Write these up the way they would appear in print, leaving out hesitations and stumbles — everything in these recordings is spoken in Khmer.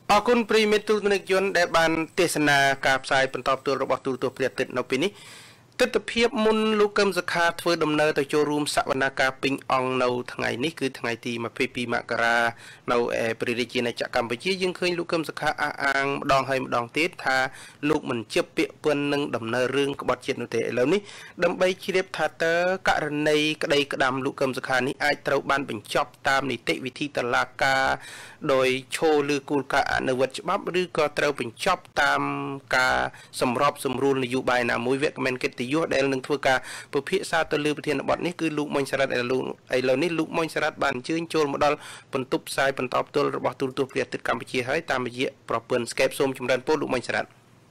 អរគុណប្រិមិត្តទូរទស្សនិកជនដែលបានទេសនាការផ្សាយបន្តផ្ទាល់របស់ទូរទស្សន៍ព្រះអាទិត្យនៅពេលនេះទស្សនវិជ្ជាមុនលោកកឹមសុខាធ្វើដំណើរទៅចូលរួមសវនកម្មពេញអង្គនៅថ្ងៃនេះគឺថ្ងៃទី22មករានៅព្រះរាជាណាចក្រកម្ពុជាយើងឃើញលោកកឹមសុខាអះអាងម្ដងហើយម្ដងទៀតថាលោកមិនជាប់ពាក្យពន្ធនឹងដំណើររឿងក្បត់ជាតិនោះទេឥឡូវនេះដើម្បីជ្រាបថាតើករណីក្តីក្តាំលោកកឹមសុខានេះអាចត្រូវបានបញ្ចប់តាមនីតិវិធីតុលាការដោយឈរលើគោលការណ៍អនុវត្តច្បាប់ឬក៏ត្រូវបញ្ចប់តាមការសម្របសម្រួលនយោបាយណាមួយវគ្គមិនកិត្តិយសដែលនឹងធ្វើការពិភាក្សាទៅលើប្រធានបទនេះគឺលោកមុញសារ៉ាត់ឥឡូវនេះលោកមុញសារ៉ាត់បានអញ្ជើញចូលមកដល់បន្ទប់ផ្សាយបន្តផ្ទាល់របស់ទូរទស្សន៍ព្រះអាទិត្យកម្ពុជាហើយតាមរយៈប្រព័ន្ធ Skype សូមចម្រើនពរលោកមុញសារ៉ាត់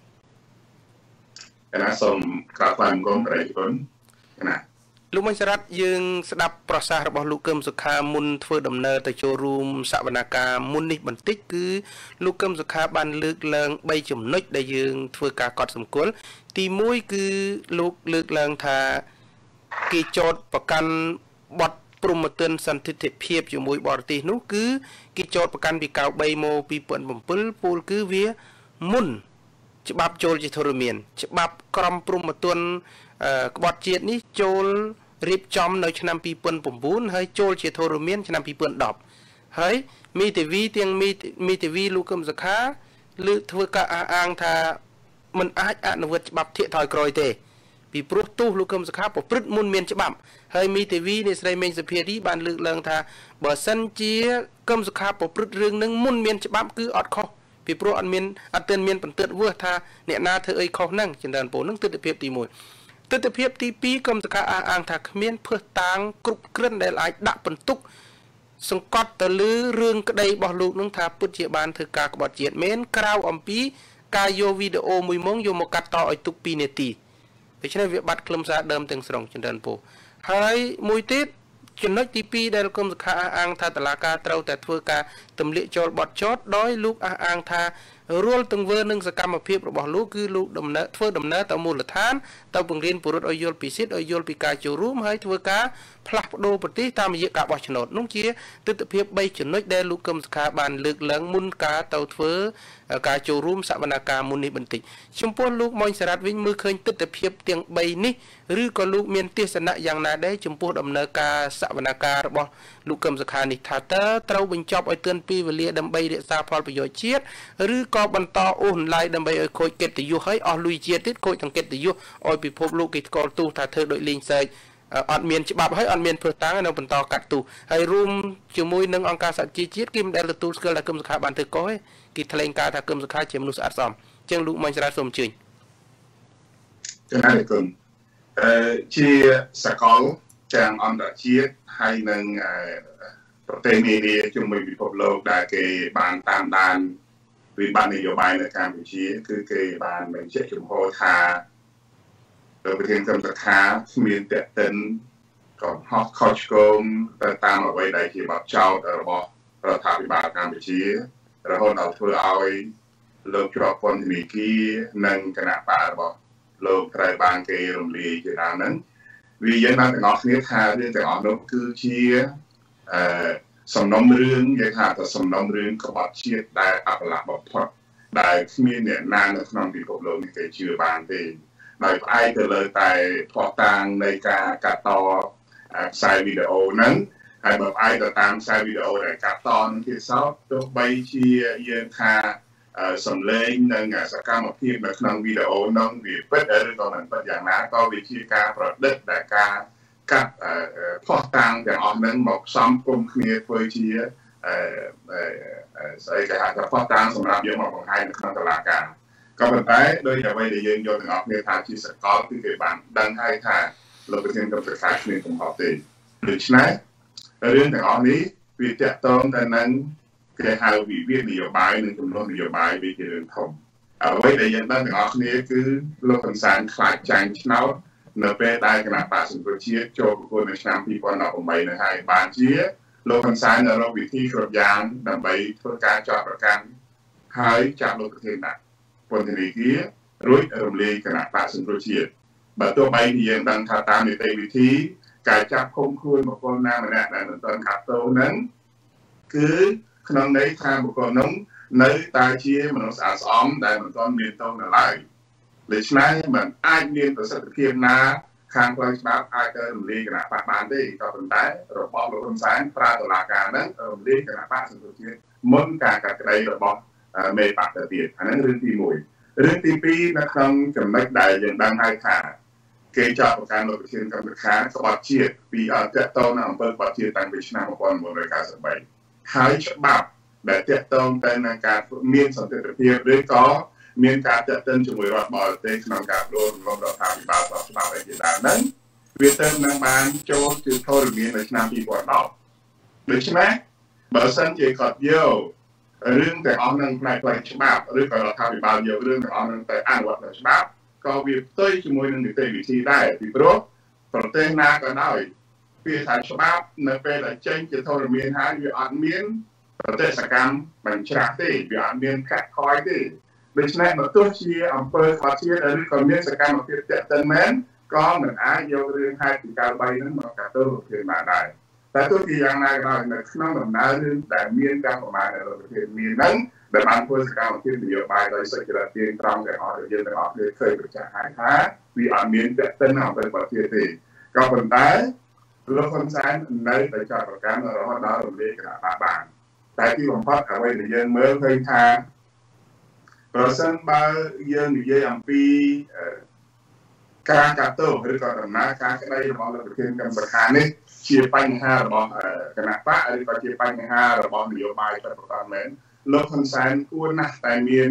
គណៈសូមក្រាបថ្វាយបង្គំព្រះរាជគុណគណៈលោកមុញសារ៉ាត់យើងស្ដាប់ប្រសាសន៍របស់លោកកឹមសុខាមុនធ្វើដំណើរទៅចូលរួមសវនកម្មមុននេះបន្តិចគឺលោកកឹមសុខាបានលើកឡើង3ចំណុចដែលយើងធ្វើការកត់សម្គាល់ទី1គឺលោកលើកឡើងថាគេចោទប្រកាន់បទព្រហ្មទណ្ឌសន្តិទ្ធិភាពជាមួយបរទេសនោះគឺគេចោទប្រកាន់ពី93មក2007ពលគឺវាមុនច្បាប់ចូលជាធរមានច្បាប់ក្រមព្រហ្មទណ្ឌក្បត់ជាតិនេះចូលរៀបចំនៅឆ្នាំ2009ហើយចូលជាធរមានឆ្នាំ2010ហើយមីធីវីទាំងមីធីវីលោកកឹមសុខាលើកធ្វើការអះអាងថាមិនអាចអនុវត្តច្បាប់ធៀបថយក្រោយទេពីព្រោះទោសលោកកឹមសុខាប្រព្រឹត្តមុនមានច្បាប់ហើយមីធីវីអ្នកស្រីមេងសុភារីបានលើកឡើងថាបើសិនជាកឹមសុខាប្រព្រឹត្តរឿងនឹងមុនមានច្បាប់គឺអត់ខុសពីព្រោះអត់ទាន់មានបន្ទាត់វើថាអ្នកណាធ្វើអីខុសហ្នឹងចិនដានពូនឹងទស្សនវិជ្ជាទី1ទស្សនវិជ្ជាទី2កឹមសុខាអះអាងថាគ្មានភើសតាងគ្រប់គ្រិនដែលអាចដាក់បន្ទុកសង្កត់ទៅលើរឿងក្តីរបស់លោកនឹងថាពិតជាបានធ្វើការក្បត់ជាតិមែនក្រៅអំពីការយកវីដេអូមួយម៉ោងយកមកកាត់តឲ្យទុក2នាទីដូច្នេះវាបាត់ខ្លឹមសារដើមទាំងស្រុងចិនដានពូហើយមួយទៀតចំណុចទី2ដែលកឹមសុខាអះអាងថាតុលាការត្រូវតែធ្វើការទម្លាក់ចូលបទចោទដោយលោកអះអាងថារាល់ទង្វើនិងសកម្មភាពរបស់លោកគឺលោកធ្វើដំណើរទៅមូលដ្ឋានទៅបង្រៀនពលរដ្ឋឲ្យយល់ពីសិទ្ធិឲ្យយល់ពីការចូលរួមហើយធ្វើការផ្លាស់ប្ដូរប្រទេសតាមរយៈការបោះឆ្នោតនោះជាទស្សនវិជ្ជា3ចំណុចដែលលោកកឹមសុខាបានលើកឡើងមុនការទៅធ្វើការចូលរួមសវនកម្មមុននេះបន្តិចចំពោះលោកមុញសារ៉ាត់វិញមើលឃើញទស្សនវិជ្ជាទាំង3នេះឬក៏លោកមានទស្សនៈយ៉ាងណាដែរចំពោះដំណើរការសវនកម្មរបស់លោកកឹមសុខានេះថាតើត្រូវបញ្ចប់ឲ្យទាន់ពេលវេលាដើម្បីរក្សាផលប្រយោជន៍ជាតិឬក៏បន្តអូសបន្លាយដើម្បីឲ្យខូចកិត្តិយសហើយអស់លុយជាតិទៀតខូចទាំងកិត្តិយសឲ្យពិភពលោកគេស្គាល់ទោសថាធ្វើដោយលេងសើចអត់មានច្បាប់ហើយអត់មានភើសតាំងនៅបន្តកាត់ទោសហើយរួមជាមួយនឹងអង្គការសហជីវជាតិគេមិនដែលទទួលស្គាល់ថាកឹមសុខាបានធ្វើកុសទេគេថ្លែងការថាកឹមសុខាជាមនុស្សស្អាតស្អំអញ្ចឹងលោកមុញសារ៉ាត់សូមអញ្ជើញចំណាយគុណជាសកលទាំងអន្តរជាតិហើយនឹងប្រទេសនានាជាមួយពិភពលោកដែលគេបានតាមដានវិបត្តិនយោបាយនៅកម្ពុជាគឺគេបានបញ្ជាក់ចំហថាលោកប្រធានកឹមសុខាគ្មានតេតិនកំហុសខុសឆ្គងទៅតាមអ្វីដែលជាបទចោទរបស់រដ្ឋាភិបាលកម្ពុជារហូតដល់ធ្វើឲ្យលោកជាប់ពន្ធនាគារនិងគណៈបករបស់លោកត្រូវបានគេរំលាយជាដើមហ្នឹងវាយើងបានទាំងអស់គ្នាថារឿងទាំងអស់នោះគឺជាសំណុំរឿងនិយាយថាទៅសំណុំរឿងក្បត់ជាតិដែលអបលាក់បំផុតដែលគ្មានអ្នកណានៅក្នុងពិភពលោកនេះគេជឿបានទេដោយផ្អែកទៅលើតែផ្ោះតាងនៃការកាត់តខ្សែវីដេអូហ្នឹងហើយបើផ្អែកទៅតាមខ្សែវីដេអូដែលកាត់តនឹងទៀតសោតទោះបីជាយើងថាសំឡេងនិងសកម្មភាពនៅក្នុងវីដេអូនោះវាពិតឬក៏មិនពិតយ៉ាងណាក៏វាជាការប្រឌិតដែលការកាត់ផ្ោះតាំងទាំងអស់ហ្នឹងមកផ្សំគុំគ្នាធ្វើជាស្អីគេហៅថាផ្ោះតាំងសម្រាប់យកមកបង្ហាញនៅក្នុងតុលាការក៏ប៉ុន្តែដោយអ្វីដែលយើងយកទាំងអស់គ្នាថាជាសកលគឺគេបានដឹងហើយថាលោកប្រធានកឹមសុខាគ្មានកំហុសទេដូច្នេះរឿងទាំងអស់នេះវាតាក់ទងទៅនឹងគេហៅវិវាទនយោបាយនិងចំនួននយោបាយវាជារឿងធំអ្វីដែលយើងដឹងទាំងអស់គ្នាគឺលោកហ៊ុនសែនខ្លាចចាញ់ឆ្នោតនៅពេលដែលគណៈបក្សសង្គ្រោះជាតិចូលប្រគល់នៅឆ្នាំ2018នៅហើយបានជាលោកហ៊ុនសែនរកវិធីគ្រប់យ៉ាងដើម្បីធ្វើការចោទប្រកាន់ហើយចាប់លោកប្រធានដាក់ពន្ធនាគាររួចរំលាយគណៈបក្សសង្គ្រោះជាតិបើទោះបីជាយើងដឹងថាតាមនីតិវិធីការចាប់ឃុំខ្លួនបុគ្គលណាម្នាក់ដែលមិនទាន់កាត់ទោសហ្នឹងគឺក្នុងន័យថាបុគ្គលនោះនៅតែជាមនុស្សស្អាតស្អំដែលមិនទាន់មានទោសនៅឡើយដូច្នេះมันអាចមានប្រសិទ្ធភាពណាខាងផ្លូវច្បាប់អាចទៅរំលាយគណៈបកបានទេក៏ប៉ុន្តែរបបលោកហ៊ុនសែនប្រើតុលាការហ្នឹងរំលាយគណៈបកសង្គ្រោះជាតិមុនការកាត់ក្តីរបស់មេបកទៅទៀតអាហ្នឹងរឿងទី1រឿងទី2នៅក្នុងចំណុចដែលយើងដឹងហើយថាគេចោទប្រកាន់លោកប្រធានគណៈកម្មការក្បត់ជាតិពីតកតនៅអំពើក្បត់ជាតិតាំងពីឆ្នាំ1993ហើយច្បាប់ដែលតកតងទៅនឹងការមានសន្តិភាពឬក៏មានការតេតិនជាមួយរដ្ឋបរទេសក្នុងការប្តូររំលំរដ្ឋាភិបាលស្របច្បាប់ឯជាដើមហ្នឹងវាទៅនឹងបានចូលជាធរមាននៅឆ្នាំ2010ដូច្នេះបើសិនជាគាត់យករឿងទាំងអស់នឹងផ្នែកផ្លូវច្បាប់ឬក៏រដ្ឋាភិបាលយករឿងទាំងអស់នឹងទៅអនុវត្តតាមច្បាប់ក៏វាផ្ទុយជាមួយនឹងនីតិវិធីដែរពីព្រោះប្រទេសណាក៏ដោយវាថាច្បាប់នៅពេលដែលចេញជាធរមានហើយវាអត់មានប្រតិសកម្មបញ្ច្រាស់ទេវាអត់មានកាត់ខ້ອຍទេដូច្នេះបើទោះជាអំពើខ្វះជាតិឬក៏មានសកម្មភាពតាក់ទិនមែនក៏មិនអាចយករឿងហេតុពីការបីហ្នឹងមកកាត់ទោសលោកប្រធានបានដែរតែទោះជាយ៉ាងណាក៏ដោយនៅក្នុងដំណើររឿងដែលមានការប្រមាថរបស់ប្រទេសមានហ្នឹងដែលបានធ្វើសកម្មភាពនយោបាយដោយសុចរិតទៀងត្រង់ទាំងអស់យើងទាំងអស់គ្នាឃើញប្រចាំហើយថាវាអត់មានតាក់ទិនអំពើខ្វះជាតិទេក៏ប៉ុន្តែលោកហ៊ុនសែននៅតែចោទប្រកាន់រហូតដល់រំលាយគណៈបកបានតែទីបំផុតអ្វីដែលយើងមើលឃើញថាប្រសិនបើយើងនិយាយអំពីការកាត់ទោសឬក៏ដំណើរការក្តីរបស់លោកប្រធានគណៈកម្មការនេះជាបញ្ហារបស់គណៈបកឬក៏ជាបញ្ហារបស់នយោបាយពិតប្រាកដមែនលោកហ៊ុនសែនគួរណាស់តែមាន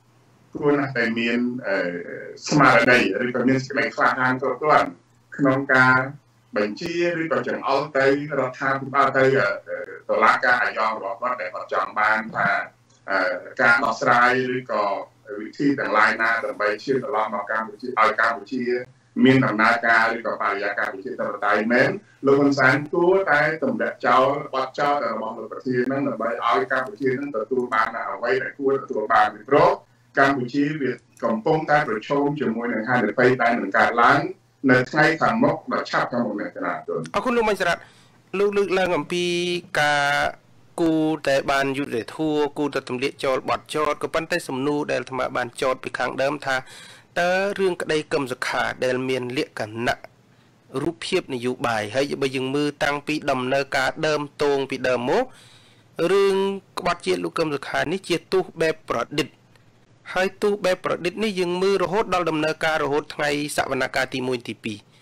ស្មារតីឬក៏មានសេចក្តីក្លាហានគ្រប់គ្រាន់ក្នុងការបញ្ជាឬក៏ចង្អុលទៅរដ្ឋាភិបាលទៅតុលាការអាយ៉ងរបស់គាត់ដែលគាត់ចង់បានថាការដោះស្រាយឬក៏វិធីទាំងឡាយណាដើម្បីឈានត្រឡប់មកកម្ពុជាឲ្យកម្ពុជាមានដំណើរការឬក៏បរិយាកាសប្រជាធិបតេយ្យមែនលោកហ៊ុនសែនគួរតែទម្លាក់ចោលបទចោលរបស់លោកប្រធាននឹងដើម្បីឲ្យកម្ពុជានឹងទទួលបានអ្វីដែលគួរទទួលបានពីព្រោះកម្ពុជាវាកំពុងតែប្រឈមជាមួយនឹងហានិភ័យដែលនឹងកើតឡើងនៅថ្ងៃខាងមុខដ៏ឆាប់ខាងមុខនេះណាទុនអរគុណលោកមញ្ញរតលោកលើកឡើងអំពីការគូតែបានយុទ្ធធัวគូទៅទម្លាក់ចោលបទចោតក៏ប៉ុន្តែសំណួរដែលអាត្មាបានចោតពីខាងដើមថាតើរឿងក្តីកឹមសុខាដែលមានលក្ខណៈរូបភាពនយោបាយហើយបើយើងមើលតាំងពីដំណើរការដើមតងពីដើមមករឿងក្បត់ជាតិលោកកឹមសុខានេះជាទោសបែបប្រឌិតហើយទោសបែបប្រឌិតនេះយើងមើលរហូតដល់ដំណើរការរហូតថ្ងៃសវនកម្មទី1ទី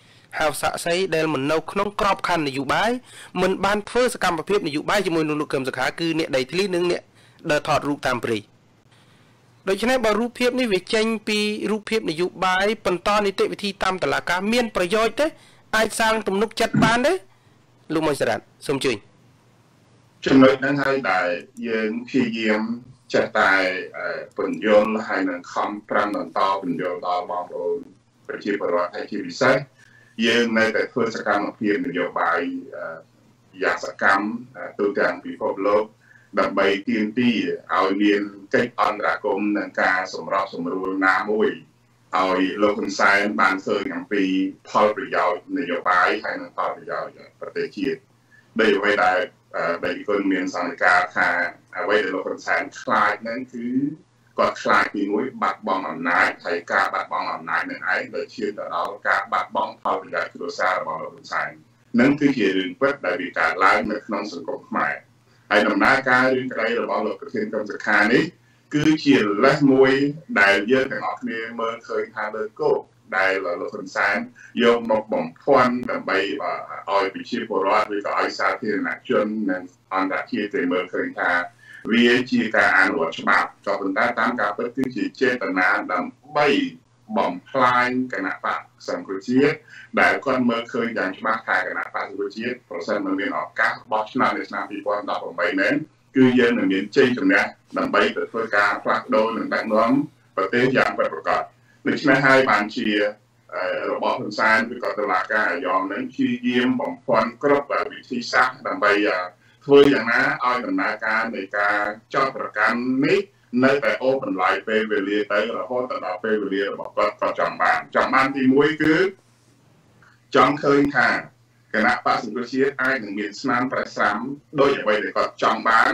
2ហើយសាក់សីដែលមិននៅក្នុងក្របខ័ណ្ឌនយោបាយមិនបានធ្វើសកម្មភាពនយោបាយជាមួយនឹងលោកកឹមសុខាគឺអ្នកដីធ្លីនិងអ្នកដើរថតរូបតាមព្រៃដូច្នេះបើរូបភាពនេះវាចេញពីរូបភាពនយោបាយបន្តនីតិវិធីតាមតុលាការមានប្រយោជន៍ទេអាចសាងទំនុកចិត្តបានទេលោកមញ្ញរតសូមជួយចំណុចហ្នឹងហើយដែលយើងព្យាយាមចេះតែពន្យល់ហើយនឹងខំប្រាំបន្តពន្យល់ដល់បងប្អូនប្រជាពលរដ្ឋហើយជាពិសេសយើងនៅតែធ្វើសកម្មភាពនយោបាយយ៉ាងសកម្មទូទាំងពិភពលោកដើម្បីទាមទារឲ្យមានកិច្ចអន្តរាគមន៍និងការសម្របសម្រួលណាមួយឲ្យលោកហ៊ុនសែនបានឃើញអំពីផលប្រយោជន៍នយោបាយហើយនិងផលប្រយោជន៍ប្រទេសជាតិដោយអ្វីដែលគុណមានសន្និដ្ឋានថាអ្វីដែលលោកហ៊ុនសែនខ្លាចហ្នឹងគឺគាត់ខ្លាចទីមួយបាត់បង់អំណាចហើយការបាត់បង់អំណាចនឹងឯងដែលឈានទៅដល់ការបាត់បង់ផលប្រយោជន៍គ្រួសាររបស់លោកហ៊ុនសែននឹងគឺជារឿងពិតដែលវាកើតឡើងនៅក្នុងសង្គមខ្មែរហើយដំណើរការរឿងក្តីរបស់លោកប្រធានគណៈកម្មការនេះគឺជាលេសមួយដែលយើងទាំងអស់គ្នាមើលឃើញថាលើគោកដែលលោកហ៊ុនសែនយកមកបំភាន់ដើម្បីឲ្យប្រជាពលរដ្ឋឬក៏ឲ្យសាធារណជននិងអន្តរជាតិមើលឃើញថាវាជាការអនុវត្តច្បាប់ក៏ប៉ុន្តែតាមការពិតគឺជាចេតនាដើម្បីបំផ្លាញគណៈបកសង្គ្រោះជាតិដែលគាត់មើលឃើញយ៉ាងច្បាស់ថាគណៈបកសង្គ្រោះជាតិប្រសិនបើមានឱកាសបោះឆ្នោតនៅឆ្នាំ2018មែនគឺយើងនឹងមានជ័យជំនះដើម្បីទៅធ្វើការផ្លាស់ប្ដូរនិងដឹកនាំប្រទេសយ៉ាងពិតប្រាកដដូច្នេះហើយបានជារបស់ហ៊ុនសែនឬក៏តុលាការអាយ៉ងនឹងព្យាយាមបំភាន់គ្រប់វិធីសាស្ត្រដើម្បីធ្វើយ៉ាងណាឲ្យដំណើរការនៃការចោទប្រកាន់នេះនៅតែអូសបន្លាយពេលវេលាទៅរហូតដល់ពេលវេលារបស់គាត់ក៏ចង់បានទី1គឺចង់ឃើញថាគណៈបក្សសង្គ្រោះជាតិអាចនឹងមានស្នាមប្រស្រាំដោយអ្វីដែលគាត់ចង់បាន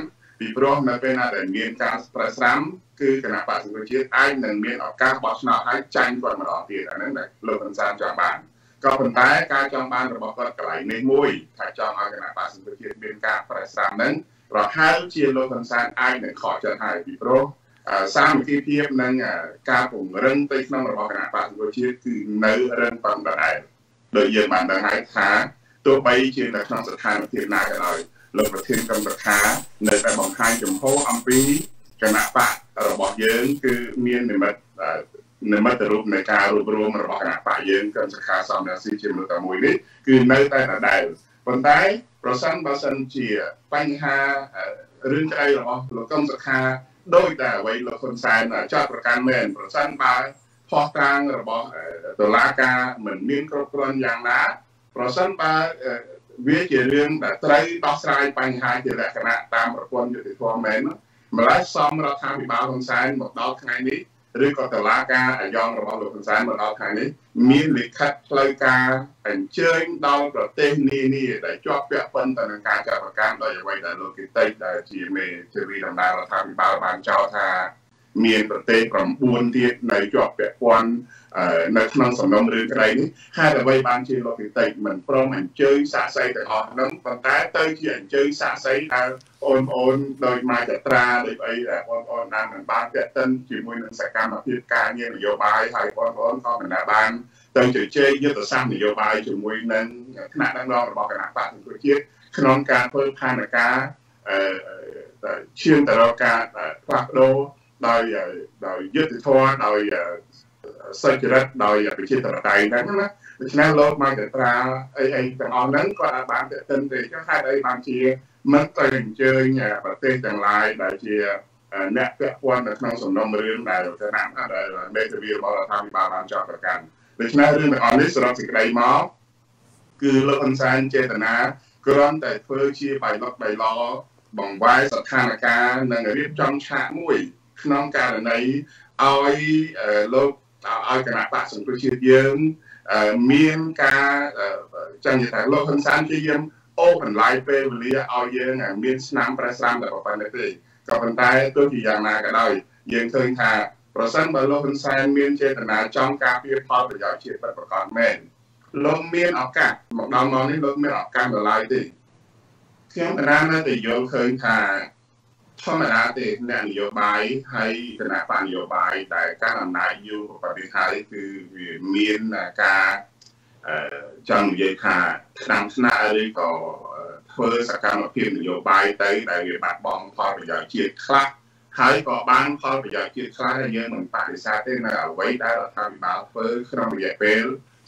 ពីព្រោះនៅពេលណាដែលមានការប្រស្រ័មគឺគណៈបក្សសង្គ្រោះជាតិអាចនឹងមានឱកាសបោះឆ្នោតឲ្យចាញ់គាត់ម្ដងទៀតអាហ្នឹងដែលលោកហ៊ុនសែនចង់បានក៏ប៉ុន្តែការចង់បានរបស់គាត់កន្លែងនេះមួយថាចង់ឲ្យគណៈបក្សសង្គ្រោះជាតិមានការប្រស្រ័មហ្នឹងប្រហែលជាលោកហ៊ុនសែនអាចនឹងខកចិត្តហើយពីព្រោះសាមគ្គីភាពនិងការពង្រឹងផ្ទៃក្នុងរបស់គណៈបក្សសង្គ្រោះជាតិគឺនៅរឹងប៉ឹងដដែលដោយយើងបានដឹងហើយថាទោះបីជានៅក្នុងស្ថានភាពណាក៏ដោយលោកប្រធានគណៈកម្មការនៅតែបង្ហាញចំហអំពីគណៈបករបស់យើងគឺមាននិមិត្តរូបនៃការរួបរวมរបស់គណៈបកយើងគណៈសខាសំរាសីជាមនុស្សតែមួយនេះគឺនៅតែដដែលប៉ុន្តែប្រសិនជាបញ្ហារឿងក្តីរបស់លោកកឹមសុខាដោយតែអ្វីលោកហ៊ុនសែនចាត់ប្រកាន់មែនប្រសិនបើផុសតាងរបស់តុលាការមិនមានគ្រប់គ្រាន់យ៉ាងណាប្រសិនបើវាជារឿងដែលត្រូវដោះស្រាយបញ្ហាជាលក្ខណៈតាមប្រព័ន្ធយុតិធម៌មែនម្ល៉េះសមរដ្ឋាភិបាលហ៊ុនសែនមកដល់ថ្ងៃនេះឬក៏តុលាការអាយ៉ងរបស់លោកហ៊ុនសែនមកដល់ថ្ងៃនេះមានលិខិតផ្លូវការអញ្ជើញដល់ប្រទេសនានាដែលជាប់ពាក់ព័ន្ធទៅនឹងការចាត់បង្ការដោយអ្វីដែលលោកគិតតែដែលជាមេធាវីដំណើររដ្ឋាភិបាលបានចោទថាមានប្រទេស9ទៀតនៅជាប់ពាក់ព័ន្ធនៅក្នុងសំណុំរឿងក្តីនេះហើយអ្វីបានជាលោកគិតមិនព្រមអញ្ជើញសាកសីទាំងអស់ហ្នឹងប៉ុន្តែទៅជាអញ្ជើញសាកសីដល់អូនដោយមកចត្រាដោយអីដែលអូនបានបានពាក់តិនជាមួយនឹងសកម្មភាពការងារនយោបាយហើយអូនក៏មិនបានទៅជជែកយុទ្ធសាស្ត្រនយោបាយជាមួយនឹងថ្នាក់ដឹកនាំរបស់គណៈបក្សសង្គ្រោះជាតិក្នុងការធ្វើផែនការឈានទៅរកការផ្លាស់ប្ដូរដោយយុទ្ធធម៌ដោយសុចរិតដោយប្រជាធិបតេយ្យហ្នឹងណាដូច្នេះលោកមកចត្រាអីទាំងអស់ហ្នឹងគាត់អាចបានទាក់ទិនទេចឹងហេតុអីបានជាមិនទៅអញ្ជើញប្រទេសទាំងឡាយដែលជាអ្នកពាក់ព័ន្ធនៅក្នុងសំណុំរឿងដែលគណៈដែលមេធាវីរបស់រដ្ឋាភិបាលបានចោទប្រកាន់ដូច្នេះរឿងទាំងអស់នេះសរុបសេចក្តីមកគឺលោកហ៊ុនសែនចេតនាគ្រាន់តែធ្វើជាបៃលុកបៃឡបង្វែរស្ថានភាពនិងរៀបចំឆាកមួយក្នុងករណីឲ្យលោកឲ្យគណៈបក្សសង្គ្រោះជាតិយើងមានការចង់និយាយថាលោកហ៊ុនសែនជាយាមអូបន្លាយពេលវេលាឲ្យយើងមានស្នាមប្រស្រាំតែប៉ុណ្ណេះទេក៏ប៉ុន្តែទោះជាយ៉ាងណាក៏ដោយយើងឃើញថាប្រសិនបើលោកហ៊ុនសែនមានចេតនាចង់ការពារផលប្រយោជន៍ជាតិពិតប្រាកដមែនលោកមានឱកាសមកដល់មកនេះលោកមានឱកាសដល់ឡើយទេខ្ញុំកណានៅតែយល់ឃើញថាធម្មតាទេអ្នកនយោបាយហើយគណៈបកនយោបាយដែលកាន់អំណាចយូរប្រទេសហើយគឺវាមានការចង់និយាយថាឆ្នាំស្នាក់ឬក៏ធ្វើសកម្មភាពនយោបាយទៅដែលវាបាត់បង់ផលប្រយោជន៍ជាតិខ្លះហើយក៏បានផលប្រយោជន៍ជាតិខ្លះដែលយើងមិនបដិសេធទេនៅអ្វីដែលរដ្ឋាភិបាលធ្វើក្នុងរយៈពេល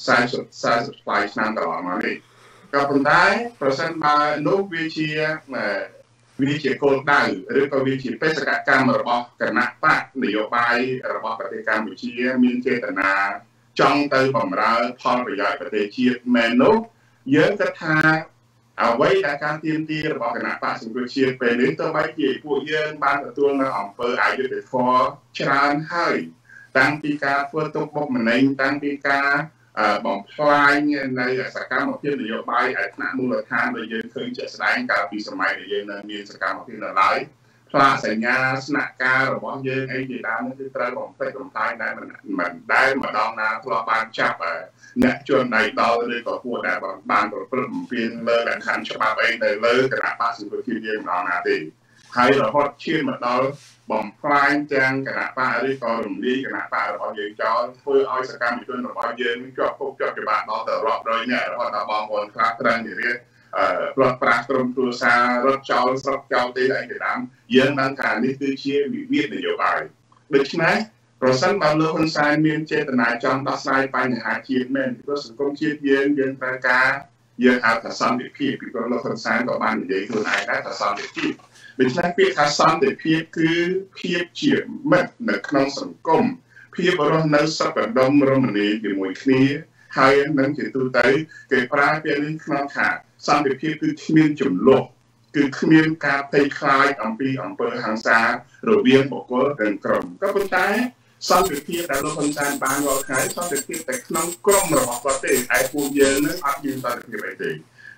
40ឆ្នាំកន្លងមកនេះក៏ប៉ុន្តែប្រសិនបើនោះវាជាគោលដៅឬក៏វាជាបេសកកម្មរបស់គណៈបកនយោបាយរបស់ប្រទេសកម្ពុជាមានចេតនាចង់ទៅបម្រើផលប្រយោជន៍ប្រទេសជាតិមែននោះយើងគិតថាអ្វីដែលការទាមទាររបស់គណៈបក្សសង្គ្រោះជាតិពេលនេះទោះបីជាពួកយើងបានទទួលនៅអំពើអយុត្តិធម៌ច្រើនហើយតាំងពីការធ្វើទុកបុកម្នេញតាំងពីការបំផ្លាញនៅសកម្មភាពនយោបាយឯថ្នាក់មូលដ្ឋានដែលយើងឃើញជាក់ស្ដែងកាលពីសម័យដែលយើងនៅមានសកម្មភាពនៅឡើយផ្លាកសញ្ញាស្នាក់ការរបស់យើងអីជាដើមនេះគឺត្រូវបំពេញបំផ្លាញដែលមិនដែលម្ដងណាធ្លាប់បានចាប់អ្នកជនដៃដល់ឬក៏ពួកដែលបានប្រព្រឹត្តបំពានលើលក្ខខណ្ឌច្បាប់អីទៅលើគណៈបក្សសង្គ្រោះជាតិយើងម្ដងណាទេហើយរហូតឈានមកដល់បំផ្លាញទាំងគណៈបកឬក៏រំលាយគណៈបករបស់យើងចោលធ្វើឲ្យសកម្មជនរបស់យើងជាប់គុកជាប់ច្បាប់ដល់ទៅរាប់រយនាក់រហូតដល់បងប្អូនខ្លះត្រូវនិយាយផ្លត់ប្រាស់ក្រុមគ្រួសាររត់ចោលស្រុកចោលទីអីជាដើមយើងដឹងថានេះគឺជាវិវាទនយោបាយដូច្នេះប្រសិនបើលោកហ៊ុនសែនមានចេតនាចង់ដោះស្រាយបញ្ហាជាតិមែនពីព្រោះសង្គមជាតិយើងត្រូវការយើងហៅថាសន្តិភាពពីព្រោះលោកហ៊ុនសែនក៏បាននិយាយខ្លួនឯងដែរថាសន្តិភាពដូច្នេះពាក្យថាសន្តិភាពគឺភាពជាមិត្តនៅក្នុងសង្គមភាពរស់នៅសុខដុមរមនាជាមួយគ្នាហើយនឹងជាទូទៅគេប្រើពាក្យនេះក្នុងថាសន្តិភាពគឺគ្មានចំនួនគឺគ្មានការភ័យខ្លាចអំពីអំពើហិង្សារវាងបុគ្គលនិងក្រុមក៏ប៉ុន្តែសន្តិភាពដែលលោកហ៊ុនសែនបានរាល់ថ្ងៃសន្តិភាពតែក្នុងក្រុមរបស់គាត់ទេឯពួកយើងនឹងអត់មានសន្តិភាពអីទេ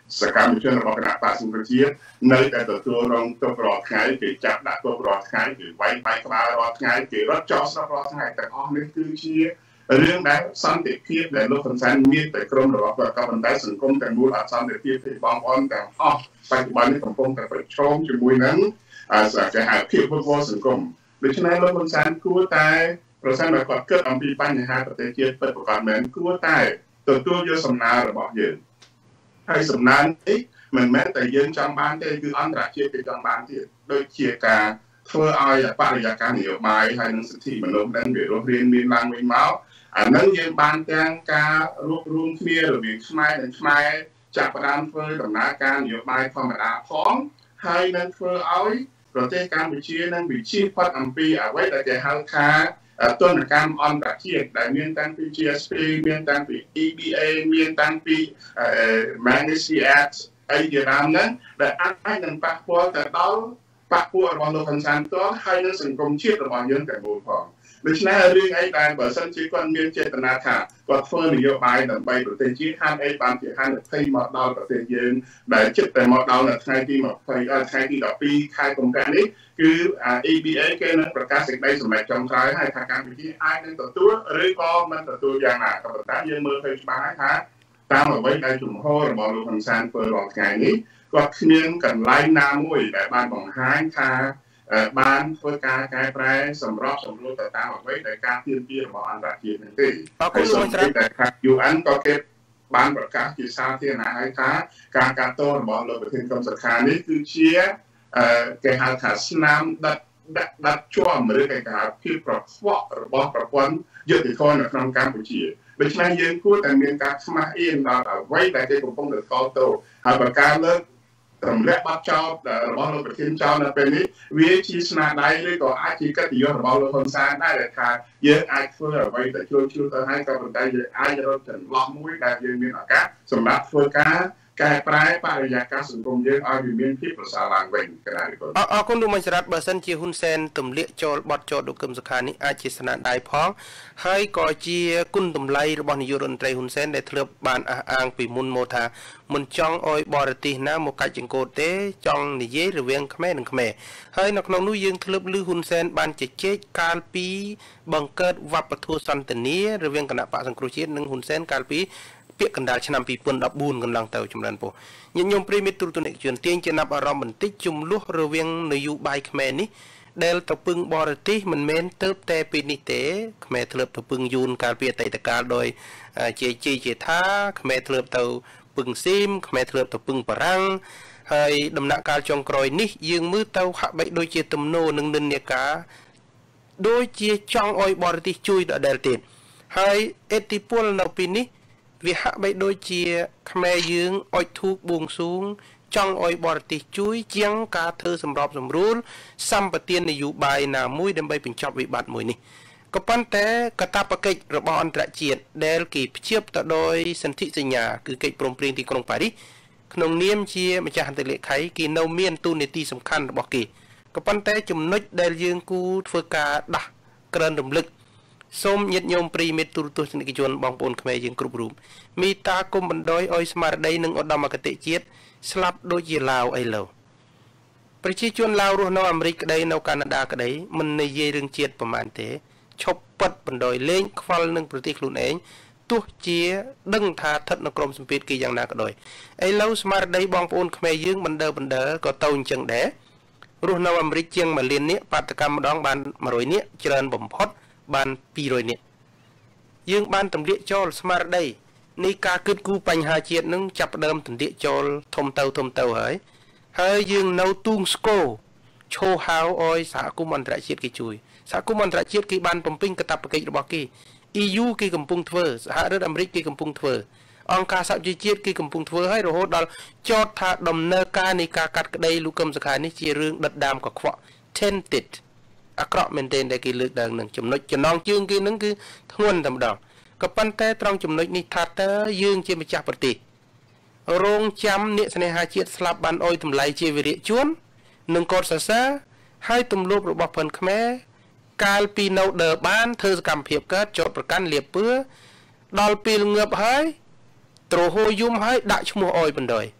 សកម្មជនរបស់គណៈបកសង្គ្រោះជាតិនៅតែទទួលរងទុក្ខរាល់ថ្ងៃគេចាប់ដាក់ទុក្ខរាល់ថ្ងៃគេវាយបាយក្បាលរាល់ថ្ងៃគេរត់ចោលស្រុករាល់ថ្ងៃទាំងអស់នេះគឺជារឿងដែលសន្តិភាពដែលលោកហ៊ុនសែនមានតែក្រុមរបស់គាត់ក៏ប៉ុន្តែសង្គមទាំងមូលអត់សន្តិភាពទេបងប្អូនទាំងអស់បច្ចុប្បន្ននេះកំពុងតែប្រឈមជាមួយនឹងគេហៅភាពវឹកវរសង្គមដូច្នេះលោកហ៊ុនសែនគួរតែប្រសិនបើគាត់គិតអំពីបញ្ហាប្រទេសជាតិពិតប្រាកដមែនគួរតែទទួលយកសំណើរបស់យើងហើយសំណើនេះមិនមែនតែយើងចង់បានទេគឺអន្តរជាតិគេចង់បានទៀតដូចជាការធ្វើឲ្យបរិយាកាសនយោបាយហើយនិងសិទ្ធិមនុស្សដែលវារស់រានមានឡើងវិញមកអានឹងយើងបានទាំងការរួបរวมគ្នារវាងខ្មែរនិងខ្មែរចាប់ផ្ដើមធ្វើដំណើរការនយោបាយធម្មតាផងហើយនឹងធ្វើឲ្យប្រទេសកម្ពុជានឹងវិជាផុតអំពីអ្វីដែលគេហៅថាទនកម្មអន្តរជាតិដែលមានតាំងពី GSP មានតាំងពី EBA មានតាំងពី Magnitsky Act អីជាដើមហ្នឹងដែលអាចនឹងប៉ះពាល់ទៅដល់បកពួករបស់លោកហ៊ុនសែនផ្ទាល់ហើយនឹងសង្គមជាតិរបស់យើងទាំងមូលផងដូច្នេះរឿងអីដែលបើសិនជាគាត់មានចេតនាថាគាត់ធ្វើនយោបាយដើម្បីប្រទេសជាតិហានអីបានជាហានិភ័យមកដល់ប្រទេសយើងដែលជិតតែមកដល់នៅថ្ងៃទី20ថ្ងៃទី12ខែកុម្ភៈនេះគឺ EBA គេនឹងប្រកាសសេចក្តីសម្រេចចុងក្រោយហើយថាកម្ពុជាអាចនឹងទទួលឬក៏មិនទទួលយ៉ាងណាក៏ប៉ុន្តែយើងមើលឃើញច្បាស់ហើយថាតាមអ្វីដែលជំហររបស់លោកហ៊ុនសែនធ្វើរាល់ថ្ងៃនេះគាត់គ្មានកន្លែងណាមួយដែលបានបង្ហាញថាបានធ្វើការកែប្រែសម្របសម្រួលទៅតាមអ្វីដែលការទាមទាររបស់អន្តរជាតិនេះទេហើយសូមតែថា UN ក៏គេបានប្រកាសជាសាធារណៈហើយថាការកាត់ទោសរបស់លោកប្រធានក្រុមសុខានេះគឺជាគេហៅថាស្នាមដិតជាប់ឬគេហៅភាពប្រខ្វក់របស់ប្រព័ន្ធយុត្តិធម៌នៅក្នុងកម្ពុជាដូច្នេះយើងគួរតែមានការស្មារតីដល់អ្វីដែលគេកំពុងតែកោតទោសហើយបើការលើករំលាក់បាត់ចោលរបស់លោកប្រធានចោលនៅពេលនេះវាជាស្នាដៃឬក៏អាចជាកិត្តិយសរបស់លោកហ៊ុនសែនដែរដែលថាយើងអាចធ្វើអ្វីទៅជួយទៅហើយក៏ប៉ុន្តែយើងអាចរកចន្លោះមួយដែលយើងមានឱកាសសម្រាប់ធ្វើការកែប្រែបរិយាកាសសង្គមយើងឲ្យវាមានភាពប្រសើរឡើងវិញកណាលោកអរគុណលោកមញ្ចរ៉ាត់បើសិនជាហ៊ុនសែនទម្លាក់ចូលបត់ចោលលោកកឹមសុខានេះអាចជាស្នាដៃផងហើយក៏ជាគុណតម្លៃរបស់នាយករដ្ឋមន្ត្រីហ៊ុនសែនដែលធ្លាប់បានអះអាងពីមុនមកថាមិនចង់ឲ្យបរទេសណាមកកាច់ចង្កូតទេចង់និយាយរវាងខ្មែរនិងខ្មែរហើយនៅក្នុងនោះយើងធ្លាប់ឮហ៊ុនសែនបានជជែកកាលពីបង្កើតវប្បធម៌សន្តានារវាងគណៈបកសង្គ្រោះជាតិនិងហ៊ុនសែនកាលពីពាក្យកណ្ដាលឆ្នាំ2014កន្លងទៅចម្រើនពោះញាតិញោមប្រិមិត្តទូរទស្សនិកជនទាញចំណាប់អារម្មណ៍បន្តិចជំលោះរវាងនយោបាយខ្មែរនេះដែលទៅពឹងបរទេសមិនមែនទៅតែពេលនេះទេខ្មែរធ្លាប់ទៅពឹងយូនកាលពីអតីតកាលដោយជាថាខ្មែរធ្លាប់ទៅពឹងស៊ីមខ្មែរធ្លាប់ទៅពឹងបារាំងហើយដំណាក់កាលចុងក្រោយនេះយើងមើលទៅហាក់បីដូចជាទំនោរនឹងនិន្នាការដូចជាចង់ឲ្យបរទេសជួយដដែលទៀតហើយអេតិពលនៅពេលនេះវាហាក់បីដូចជាខ្មែរយើងអុជធូបបួងសួងចង់ឲ្យបរទេសជួយជាងការធ្វើសម្របសម្រួលសម្បទាននយោបាយណាមួយដើម្បីបញ្ចប់វិបត្តិមួយនេះក៏ប៉ុន្តែកាតព្វកិច្ចរបស់អន្តរជាតិដែលគេព្យាបទៅដោយសន្ធិសញ្ញាគឺកិច្ចព្រមព្រៀងទីក្រុងប៉ារីសក្នុងនាមជាម្ចាស់ហត្ថលេខីគេនៅមានតួនាទីសំខាន់របស់គេក៏ប៉ុន្តែចំណុចដែលយើងគូធ្វើការដាស់ក្រើនរំលឹកសូមញាតិញោមប្រិយមិត្តទូរទស្សនិកជនបងប្អូនខ្មែរយើងគ្រប់រូបមេត្តាគុំបណ្ដោយឲ្យស្មារតីនិងឧត្តមគតិជាតិស្លាប់ដូចជាឡាវអីឡូវប្រជាជនឡាវរស់នៅអាមេរិកក្តីនៅកាណាដាក្តីមិននិយាយរឿងជាតិប្រមាណទេឈប់ប៉ាត់បណ្ដោយលេងខ្វល់នឹងប្រទេសខ្លួនឯងទោះជាដឹងថាស្ថិតនៅក្រោមសម្ពាធគេយ៉ាងណាក៏ដោយឥឡូវស្មារតីបងប្អូនខ្មែរយើងបណ្ដើក៏ទៅអញ្ចឹងដែររស់នៅអាមេរិកជាង1លាននាក់បាតកម្មម្ដងបាន100នាក់ច្រើនបំផុតបាន200នាក់យើងបានទម្លាក់ចោលស្មារតីនៃការគិតគូរបញ្ហាជាតិនឹងចាប់ផ្ដើមទម្លាក់ចោលធំទៅហើយយើងនៅទូងស្គរឈោហៅឲ្យសហគមន៍អន្តរជាតិគេជួយសហគមន៍អន្តរជាតិគេបានបំពេញកាតព្វកិច្ចរបស់គេ EU គេកំពុងធ្វើសហរដ្ឋអាមេរិកគេកំពុងធ្វើអង្គការសហជីវជាតិគេកំពុងធ្វើហើយរហូតដល់ចោទថាដំណើរការនៃការកាត់ក្តីលោកកឹមសុខានេះជារឿងដិតដាមកខ្វក់ tainted អាក្រក់មែនទែនដែលគេលើកឡើងនឹងចំណុចចំណងជើងគេនឹងគឺធ្ងន់តែម្ដងក៏ប៉ុន្តែត្រង់ចំណុចនេះថាតើយើងជាម្ចាស់ប្រទេសរងចាំអ្នកស្នេហាជាតិស្លាប់បានអុយតម្លៃជាវិរៈជួននឹងកោតសរសើរហើយទម្លាប់របស់ផិនខ្មែរកាលពីនៅដើបានធ្វើសកម្មភាពកើតចោតប្រកាន់លៀបពើដល់ពេលងើបហើយទ្រហោយំហើយដាក់ឈ្មោះអុយបណ្ដោយ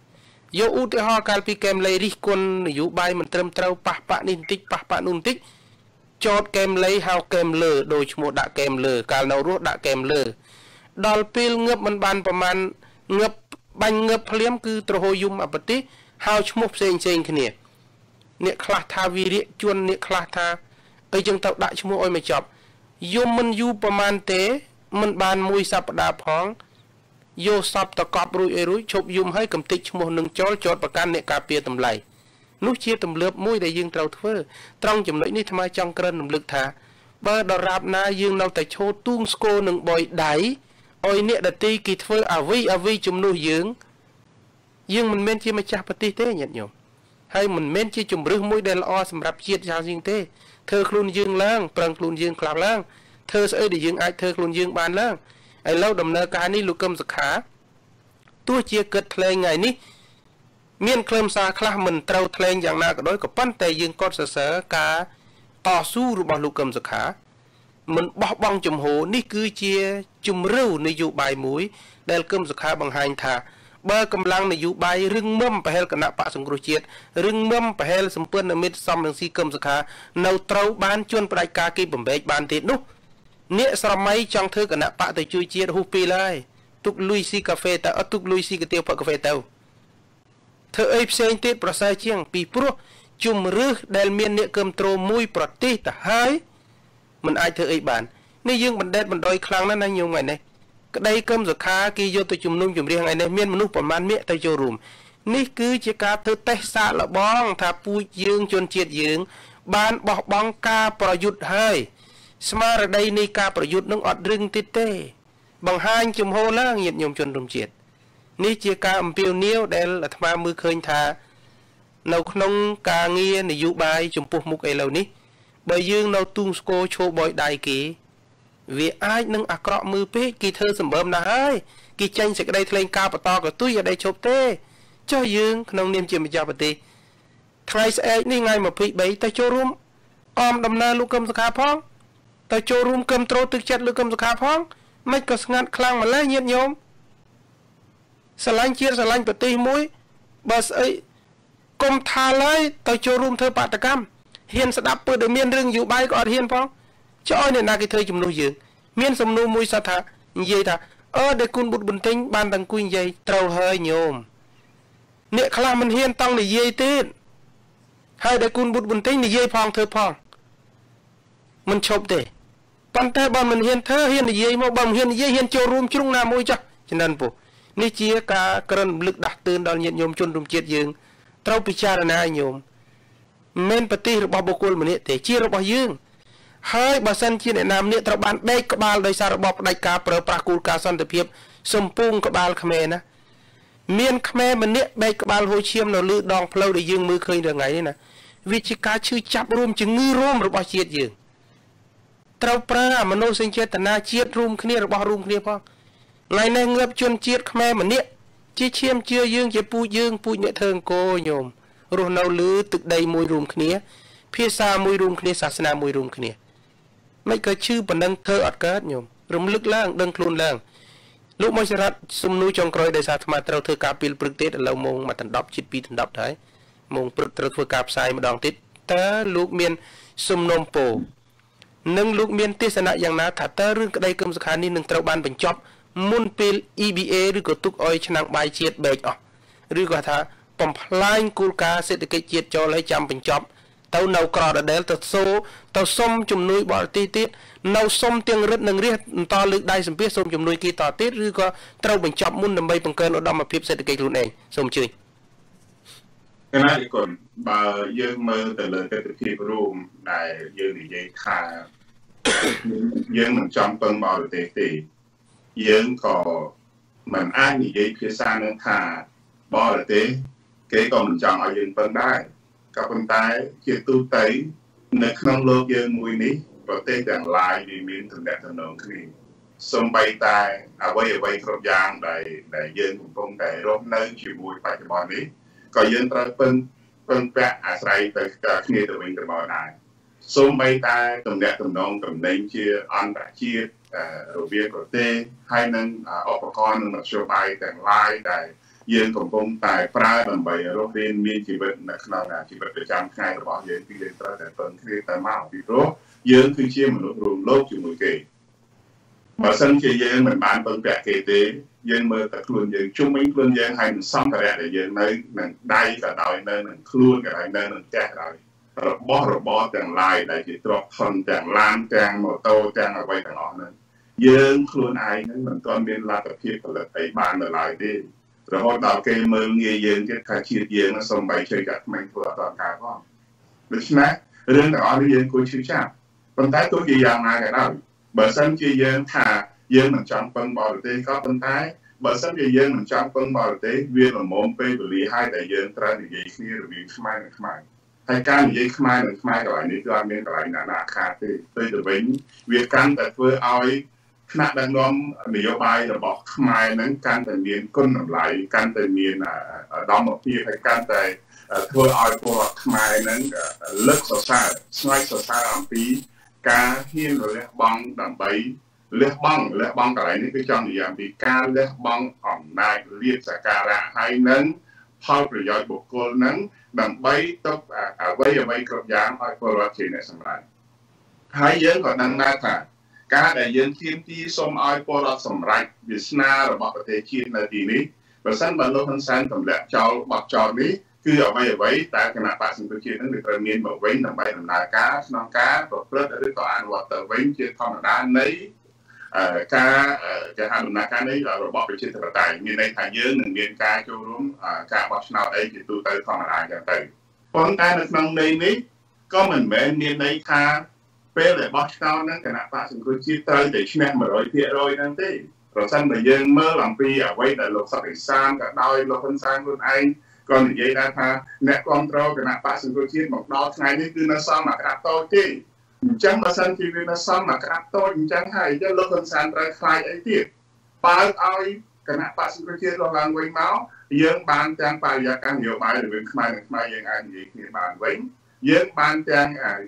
យកឧទាហរណ៍កាលពីកែមលីរិះគន់នយោបាយមិនត្រឹមត្រូវប៉ះប៉ាក់នេះបន្តិចប៉ះប៉ាក់នោះបន្តិចចោតកែមលីហៅកែមលើដោយឈ្មោះដាក់កែមលើកាលនៅរស់ដាក់កែមលើដល់ពេលងើបមិនបានប្រមាណងើបបាញ់ងើបភ្លាមគឺទ្រហោយំអបតិហៅឈ្មោះផ្សេងគ្នាអ្នកខ្លះថាវីរៈជួនអ្នកខ្លះថាអីចឹងទៅដាក់ឈ្មោះឲ្យមកចប់យំមិនយូរប្រមាណទេមិនបានមួយសប្តាហ៍ផងយកសពតកប់រួចឈប់យំឲ្យកំតិចឈ្មោះនឹងចោលចោតប្រកាន់អ្នកការពារតម្លៃនោះជាទម្លាប់មួយដែលយើងត្រូវធ្វើត្រង់ចំណុចនេះអាត្មាចង់ក្រើនរំលឹកថាបើដរាបណាយើងនៅតែឈោទូងស្គរនឹងបយដៃឲ្យអ្នកដតីគេធ្វើអវីជំនួសយើងមិនមែនជាម្ចាស់ប្រទេសទេញាតិញោមហើយមិនមែនជាជំរឹះមួយដែលល្អសម្រាប់ជាតិយ៉ាងជាងទេធ្វើខ្លួនយើងឡើងប្រឹងខ្លួនយើងខ្លះឡើងធ្វើស្អីដែលយើងអាចធ្វើខ្លួនយើងបានឡើងឥឡូវដំណើរការនេះលោកកឹមសុខាទោះជាគិតថ្លែងថ្ងៃនេះមានខ្លឹមសារខ្លះមិនត្រូវថ្លែងយ៉ាងណាក៏ដោយក៏ប៉ុន្តែយើងក៏សរសើរការតស៊ូរបស់លោកកឹមសុខាមិនបោះបង់ជំហរនេះគឺជាជំរឿនយោបាយមួយដែលកឹមសុខាបង្ហាញថាបើកម្លាំងនយោបាយរឹងមាំប្រហែលគណៈបកសង្គ្រោះជាតិរឹងមាំប្រហែលសម្ព័ន្ធមិត្តសំរងស៊ីកឹមសុខានៅត្រូវបានជន់ផ្ដាច់ការគេបំបែកបានទៀតនោះអ្នកស្រមៃចង់ធ្វើគណៈបកទៅជួយជាតិហ៊ូពីឡើយទុកលុយស៊ីកាហ្វេទៅអត់ទុកលុយស៊ីកាទៀវផឹកកាហ្វេទៅធ្វើអីផ្សេងទៀតប្រសើរជាងពីព្រោះជំរឿដែលមានអ្នកគ្រប់គ្រងមួយប្រទេសទៅហើយមិនអាចធ្វើអីបាននេះយើងបណ្ដេតបណ្ដោយខ្លាំងណាស់ណាញោមថ្ងៃនេះក្តីកឹមសុខាគេយកទៅជំនុំជម្រះថ្ងៃនេះមានមនុស្សប្រមាណមាក់ទៅចូលរួមនេះគឺជាការធ្វើតេស្តសាកល្បងថាពូជយើងជនជាតិយើងបានបោះបង់ការប្រយុទ្ធហើយស្មារតីនៃការប្រយុទ្ធនឹងអត់រឹងទៀតទេបង្ហាញជំហរឡើងញាតិញោមជនរួមជាតិនេះជាការអំពាវនាវដែលអាត្មាមើលឃើញថានៅក្នុងការងារនយោបាយចំពោះមុខឥឡូវនេះបើយើងនៅទូងស្គរឈោបយដៃគេវាអាចនឹងអាក្រក់មើលពេកគេធ្វើសម្បើមណាស់ហើយគេចេញសេចក្តីថ្លែងការណ៍បន្តក៏ទុយអត់ដេឈប់ទេចុះយើងក្នុងនាមជាម្ចាស់ប្រទេសថ្ងៃស្អែកនេះថ្ងៃ23ទៅចូលរួមអមដំណើរលោកកឹមសុខាផងទៅចូលរួមគំត្រូលទឹកចិត្តលោកកឹមសុខាផងមិនក៏ស្ងាត់ខ្លាំងម្ល៉េះញាតិញោមស្រឡាញ់ជាតិស្រឡាញ់ប្រទេសមួយបើស្អីគុំថាឡើយទៅចូលរួមធ្វើបាតកម្មហ៊ានស្ដាប់ពើដែលមានរឿងនយោបាយក៏អត់ហ៊ានផងចុះឲ្យអ្នកណាគេធ្វើជំនួសយើងមានសំណួរមួយសោះថានិយាយថាដែលគុណបុត្របន្ទិញបានតែអង្គុយនិយាយត្រូវហើយញោមអ្នកខ្លះមិនហ៊ានតង់និយាយទៀតហើយដែលគុណបុត្របន្ទិញនិយាយផងធ្វើផងមិនឈប់ទេប៉ុន្តែបើមិនហ៊ានធ្វើហ៊ាននិយាយមកបើមិនហ៊ាននិយាយហ៊ានចូលរួមជ្រុងណាមួយចុះចំណិនពុះនេះជាការក្រិនរំលឹកដាស់តឿនដល់ញាតិញោមជនរួមជាតិយើងត្រូវពិចារណាញោមមិនប្រទេសរបស់បុគ្គលម្នាក់ទេជារបស់យើងហើយបើសិនជាអ្នកណាម្នាក់ត្រូវបានបែកក្បាលដោយសាររបបផ្ដាច់ការប្រើប្រាស់គោលការណ៍សន្តិភាពសំពងក្បាលខ្មែរណាមានខ្មែរម្នាក់បែកក្បាលហូរឈាមនៅលើដងផ្លូវដែលយើងមើលឃើញថ្ងៃនេះណាវាជាការឈឺចាប់រួមជំងឺរួមរបស់ជាតិយើងត្រូវប្រើមនោសញ្ចេតនាជាតិរួមគ្នារបស់រួមគ្នាផងថ្ងៃនេះងើបជនជាតិខ្មែរម្នាក់ជាឈាមជឿយើងជាពូជយើងពូជអ្នកធ្វើអង្គរញោមរស់នៅលើទឹកដីមួយរួមគ្នាភាសាមួយរួមគ្នាសាសនាមួយរួមគ្នាមិនក៏ឈឺប៉ុណ្ណឹងធ្វើអត់កើតញោមរំលឹកឡើងដឹងខ្លួនឡើងលោកមកសារ៉ាត់សំណួរចុងក្រោយដោយសារអាត្មាត្រូវធ្វើការពីលព្រឹកទៀតឥឡូវម៉ោងមកដណ្ដប់ជិត2ដណ្ដប់ទៅហើយម៉ោងព្រឹកត្រូវធ្វើការផ្សាយម្ដងទៀតតើលោកមានសំណុំពោនិងលោកមានទេសនៈយ៉ាងណាថាតើរឿងក្តីកឹមសុខានេះនឹងត្រូវបានបញ្ចប់មុនពេល EBA ឬក៏ទុកឲ្យឆ្នាំងបាយជាតិបែកអស់ឬក៏ថាបំផ្លាញគោលការណ៍សេដ្ឋកិច្ចជាតិចូលឲ្យចាំបញ្ចប់ទៅនៅក្រដដែលទៅសុំជំនួយបរទេសទៀតនៅសុំទាំងរិទ្ធនិងរាជបន្តលើកដៃសម្ភារសុំជំនួយគេតទៀតឬក៏ត្រូវបញ្ចប់មុនដើម្បីបង្កើនឧត្តមភាពសេដ្ឋកិច្ចខ្លួនឯងសូមអញ្ជើញគណៈអីគុណបើយើងមើលទៅលើទស្សនវិជ្ជារួមដែលយើងនិយាយថាយើងមិនចង់ពឹងបរទេសទេយើងក៏មិនអាចនិយាយភាសានឹងថាបរទេសគេក៏មិនចង់ឲ្យយើងពឹងដែរក៏ប៉ុន្តែជាទូទៅនៅក្នុងโลกយើងមួយនេះប្រទេសទាំងឡាយវាមានទំនាក់ទំនងគ្នាសូម្បីតែអ្វីគ្រប់យ៉ាងដែលយើងកំពុងតែរស់នៅជាមួយបច្ចុប្បន្ននេះក៏យើងត្រូវពឹងពាក់អាស្រ័យទៅគ្នាទៅវិញទៅមកដែរសូម្បីតែទំនាក់ទំនងតំណែងជាអន្តរជាតិរវាងប្រទេសហើយនឹងឧបករណ៍និងមធ្យោបាយទាំងឡាយដែលយើងកំពុងតែប្រើដើម្បីរស់រានមានជីវិតនៅក្នុងជីវិតប្រចាំថ្ងៃរបស់យើងគឺយើងត្រូវតែពឹងគ្នាទៅមកពីព្រោះយើងគឺជាមនុស្សរួមលោកជាមួយគេបើសិនជាយើងមិនបានពឹងពាក់គេទេយើងមើលតែខ្លួនយើងជុំវិញខ្លួនយើងហើយនឹងសម្ភារៈដែលយើងនៅនឹងដៃក៏ដោយនៅនឹងខ្លួនក៏ដោយនៅនឹងផ្ទះក៏ដោយរបស់របរទាំងឡាយដែលជាទ្រព្យធនទាំងឡានទាំងម៉ូតូទាំងអ្វីទាំងអស់ហ្នឹងយើងខ្លួនឯងហ្នឹងមិនទាន់មានលទ្ធភាពផលិតអីបាននៅឡើយទេរហូតដល់គេមើលងាយយើងទៀតថាជាតិយើងសំបីជួយកាត់ក្មេងធ្វើអត់ដល់ការផងដូច្នេះរឿងទាំងអស់នេះយើងគួរជឿចាប់ប៉ុន្តែទោះជាយ៉ាងណាក៏ដោយបើសិនជាយើងថាយើងមិនចង់ពឹងបរទេសក៏ប៉ុន្តែបើសិនជាយើងមិនចង់ពឹងបរទេសវាល្មមពេលវេលាហើយតែយើងត្រូវនិយាយគ្នារវាងខ្មែរនិងខ្មែរហើយការនិយាយខ្មែរនិងខ្មែរកន្លែងនេះគឺអត់មានកន្លែងណាខាតទេទៅវិញវាកាន់តែធ្វើឲ្យថ្នាក់ដឹកនាំនយោបាយរបស់ខ្មែរហ្នឹងកាន់តែមានគុណតម្លៃកាន់តែមានឧត្តមភាពហើយកាន់តែធ្វើឲ្យពលរដ្ឋខ្មែរហ្នឹងលើកសរសើរស្ងើចសរសើរអំពីការហ៊ានលះបង់ដើម្បីលះបង់កន្លែងនេះគឺចង់និយាយអំពីការលះបង់អំណាចលាភសក្ការៈហើយនឹងផលប្រយោជន៍បុគ្គលហ្នឹងដើម្បីទុកអ្វីគ្រប់យ៉ាងឲ្យពលរដ្ឋជាអ្នកសម្រេចហើយយើងក៏ដឹងដែរថាការដែលយើងទាមទារសូមឲ្យពលរដ្ឋសម្រេចវាសនារបស់ប្រទេសជាតិនៅទីនេះបើសិនបើលោកហ៊ុនសែនទម្លាក់ចោលបទចោលនេះគឺអ្វីតែគណៈបក្សសង្គ្រោះជាតិនឹងត្រូវមានមកវិញដើម្បីដំណើរការក្នុងការប្រព្រឹត្តឬក៏អនុវត្តទៅវិញជាធម្មតានៃការគេហៅដំណើរការនៃរបបប្រជាធិបតេយ្យមានន័យថាយើងនឹងមានការចូលរួមការបោះឆ្នោតអីជាទូទៅធម្មតាចឹងទៅប៉ុន្តែនៅក្នុងន័យនេះក៏មិនមែនមានន័យថាពេលដែលបោះឆ្នោតហ្នឹងគណៈបក្សសង្គ្រោះជាតិត្រូវតែឈ្នះ 100% ហ្នឹងទេប្រសិនបើយើងមើលអំពីអ្វីដែលលោកសុកអេសានក៏ដោយលោកហ៊ុនសែនខ្លួនឯងក៏និយាយដែរថាអ្នកគ្រប់គ្រងគណៈបក្សសង្គ្រោះជាតិមកដល់ថ្ងៃនេះគឺនៅសល់មកក្រាបតូចទេអញ្ចឹងបើសិនជាវានៅសល់មកក្រាបតូចអញ្ចឹងហើយយើងលោកហ៊ុនសែនត្រូវខ្លាចអីទៀតបើឲ្យគណៈបក្សសង្គ្រោះជាតិរកឡើងវិញមកយើងបានទាំងបរិយាកាសនយោបាយរវាងខ្មែរនិងខ្មែរយើងអាចនិយាយគ្នាបានវិញយើងបានទាំង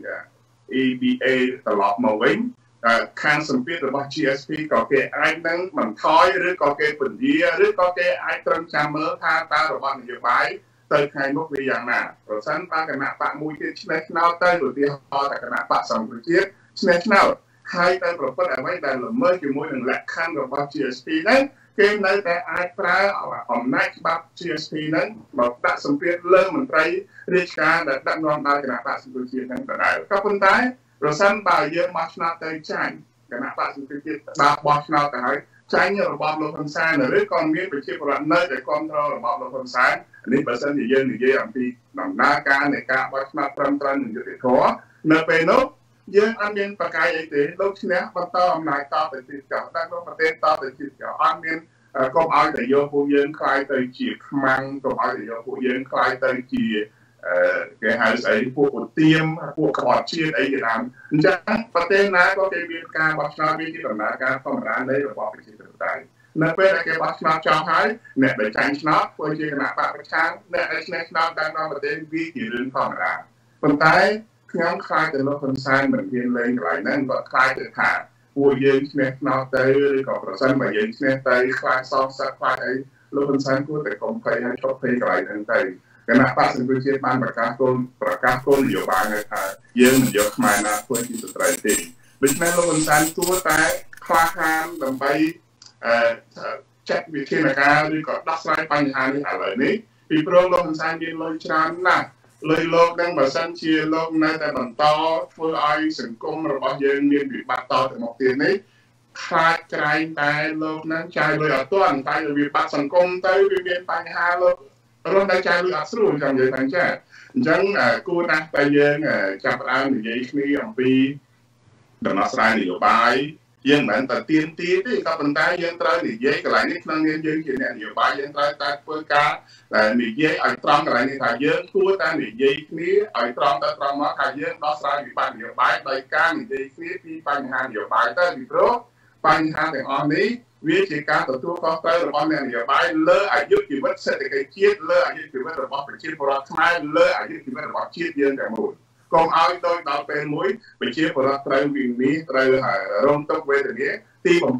EBA ត្រឡប់មកវិញខាងសម្ពាធរបស់ GSP ក៏គេអាចនឹងបន្ថយឬក៏គេពន្យាឬក៏គេអាចត្រឹមចាំមើលថាតើរបស់នយោបាយទៅថ្ងៃមុខវាយ៉ាងណាប្រសិនបើគណៈបកមួយទៀតឆ្នះឆ្នោតទៅឧទាហរណ៍ថាគណៈបកសង្គ្រោះជាតិឆ្នះឆ្នោតហើយទៅប្រព្រឹត្តអ្វីដែលល្មើសជាមួយនឹងលក្ខខណ្ឌរបស់ GSP ហ្នឹងគេនៅតែអាចប្រើអំណាចច្បាប់ GSP ហ្នឹងមកដាក់សម្ពាធលើមន្ត្រីរាជការដែលដឹកនាំដោយគណៈបកសង្គ្រោះជាតិហ្នឹងដដែលក៏ប៉ុន្តែប្រសិនបើយើងបោះឆ្នោតទៅចាញ់គណៈបកសង្គ្រោះជាតិបើបោះឆ្នោតទៅហើយចាញ់របបលោកហ៊ុនសែនឬក៏មានប្រជាពលរដ្ឋនៅតែគ្រប់គ្រងរបបលោកហ៊ុនសែននេះបើសិនជាយើងនិយាយអំពីដំណើរការនៃការបោះឆ្នោតត្រឹមត្រូវនិងយុត្តិធម៌នៅពេលនោះយើងអត់មានប្រកាយអីទេលោកឈ្នះបន្តអំណាចតទៅទៀតចោលតែក្នុងប្រទេសតទៅទៀតចោលអត់មានកុំឲ្យតែយកពួកយើងខ្លាយទៅជាខ្មាំងកុំឲ្យតែយកពួកយើងខ្លាយទៅជាគេហៅស្អីពួកឧទាមពួកក្បត់ជាតិអីជាដើមអញ្ចឹងប្រទេសណាក៏គេមានការបោះឆ្នោតវាជាដំណើរការធម្មតានៃរបបប្រជាធិបតេយ្យនៅពេលដែលគេបោះឆ្នោតចប់ហើយអ្នកដែលចាញ់ឆ្នោតធ្វើជាគណៈបកប្រឆាំងអ្នកដែលឈ្នះឆ្នោតតាមប្រទេសវាជារឿងធម្មតាប៉ុន្តែខ្ញុំខ្លាចទៅលោកហ៊ុនសែនមិនហ៊ានលេងកន្លែងហ្នឹងគាត់ខ្លាចទៅថាពួកយើងឈ្នះឆ្នោតទៅឬក៏ប្រសិនបើយើងឈ្នះទៅខ្លាចសងសឹកខ្លាចអីលោកហ៊ុនសែនគួរតែកុំភ័យហើយឈប់ភ័យកន្លែងហ្នឹងទៅគណៈបក្សសង្គ្រោះជាតិបានប្រកាសគោលនយោបាយថាយើងមិនយកខ្មែរណាធ្វើជាសត្រូវទេដូច្នេះលោកហ៊ុនសែនគួរតែខ្វះខានដើម្បីចាត់វិធានការឬក៏ដោះស្រាយបញ្ហានេះឥឡូវនេះពីព្រោះលោកហ៊ុនសែនមានលុយច្រើនណាស់លុយលោកនឹងបើសិនជាលោកនៅតែបន្តធ្វើឲ្យសង្គមរបស់យើងមានវិបត្តិតទៅមុខទៀតនេះខ្លាចក្រែងតែលោកនឹងចាយលុយអត់ទាន់តែវាបាត់សង្គមទៅវាមានបញ្ហាលោករស់នៅចាយលុយអត់ស្រួលចាំនិយាយថាចាអញ្ចឹងគួរណាស់តែយើងចាប់ផ្ដើមនិយាយគ្នាអំពីដំណោះស្រាយនយោបាយយើងមិនមែនតែទៀមទាទេក៏ប៉ុន្តែយើងត្រូវនិយាយកន្លែងនេះក្នុងនាមយើងជាអ្នកនយោបាយយើងត្រូវតែធ្វើការនិយាយឲ្យត្រង់កន្លែងនេះថាយើងគួរតែនិយាយគ្នាឲ្យត្រង់ទៅត្រង់មកថាយើងដោះស្រាយវិបត្តិនយោបាយដោយការនិយាយគ្នាពីបញ្ហានយោបាយទៅពីព្រោះបញ្ហាទាំងអស់នេះវាជាការទទួលខុសត្រូវរបស់អ្នកនយោបាយលើអាយុជីវិតសេដ្ឋកិច្ចជាតិលើអាយុជីវិតរបស់ប្រជាពលរដ្ឋខ្មែរលើអាយុជីវិតរបស់ជាតិយើងទាំងមូលកុំឲ្យដូចដល់ពេលមួយប្រជាពលរដ្ឋត្រូវវិនិច្ឆ័យត្រូវរងទុក្ខវេទនាទីបំផុត